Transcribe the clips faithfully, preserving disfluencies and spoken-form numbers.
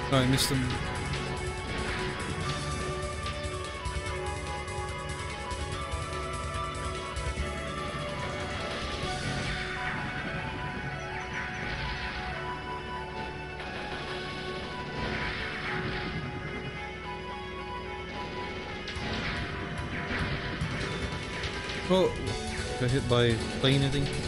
Oh, I missed him. Oh, got hit by a plane, I think.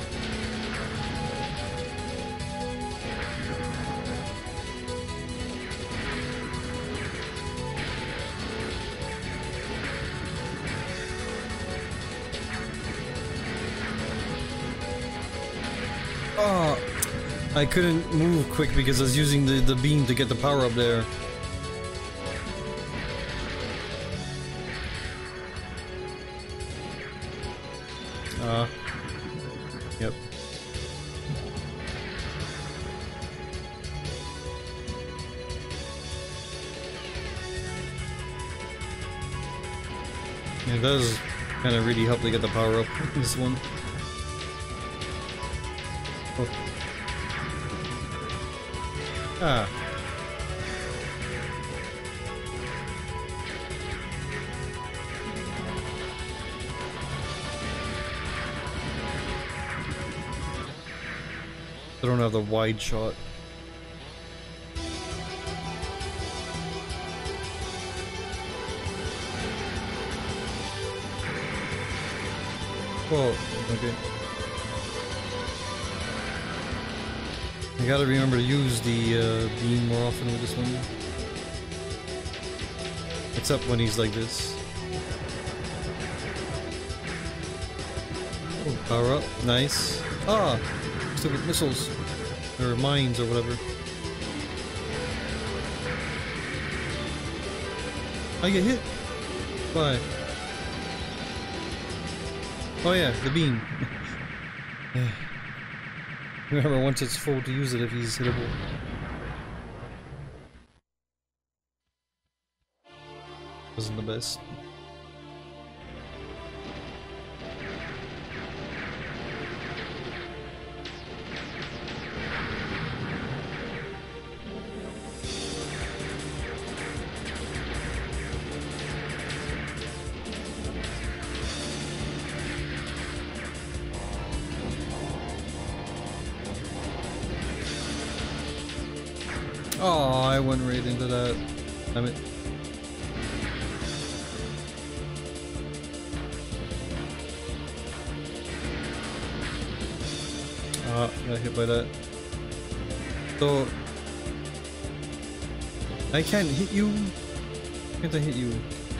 Oh, I couldn't move quick because I was using the, the beam to get the power up there. Uh, yep. Yeah, it does kind of really help to get the power up in this one. Oh. Ah. I don't have the wide shot. Whoa, okay. I gotta remember to use the uh, beam more often with this one. Except when he's like this. Oh, power up, nice. Ah! Stupid missiles. Or mines or whatever. I get hit? Why? Oh yeah, the beam. Remember, once it's full to use it if he's hittable. Wasn't the best. Oh, I went right into that. Damn it. Ah, got hit by that. So I can't hit you. Can't I hit you?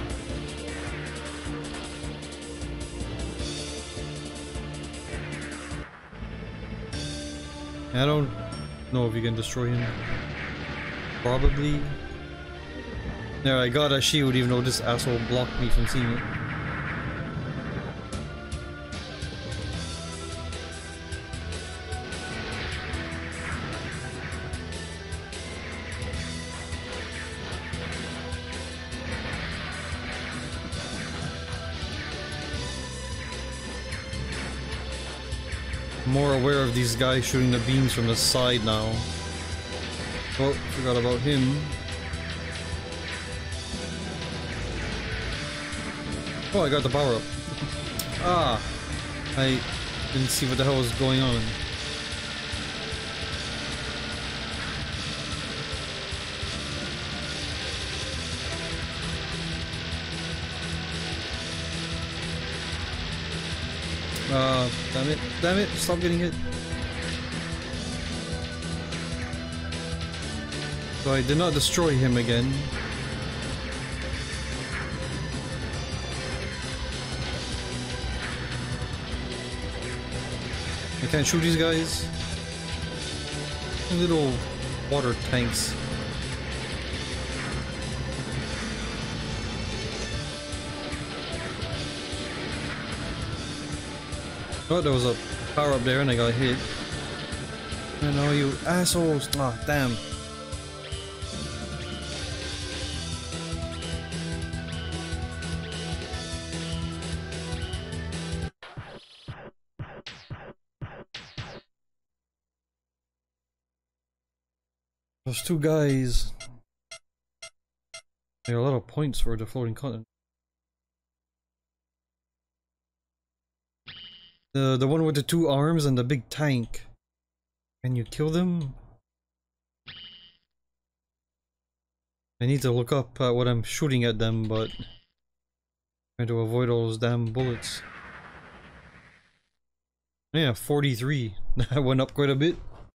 I don't know if you can destroy him. Probably. There, I got a shield even though this asshole blocked me from seeing it. More aware of these guys shooting the beams from the side now. Oh, forgot about him. Oh, I got the power up. Ah, I didn't see what the hell was going on. Ah, uh, damn it, damn it, stop getting hit. So I did not destroy him again. I can't shoot these guys. Little water tanks. Oh, there was a power up there and I got hit. I know, you assholes. Ah, oh, damn. Those two guys. They got a lot of points for the floating continent. The the one with the two arms and the big tank. Can you kill them? I need to look up uh, what I'm shooting at them, but trying to avoid all those damn bullets. Yeah, forty-three. That went up quite a bit.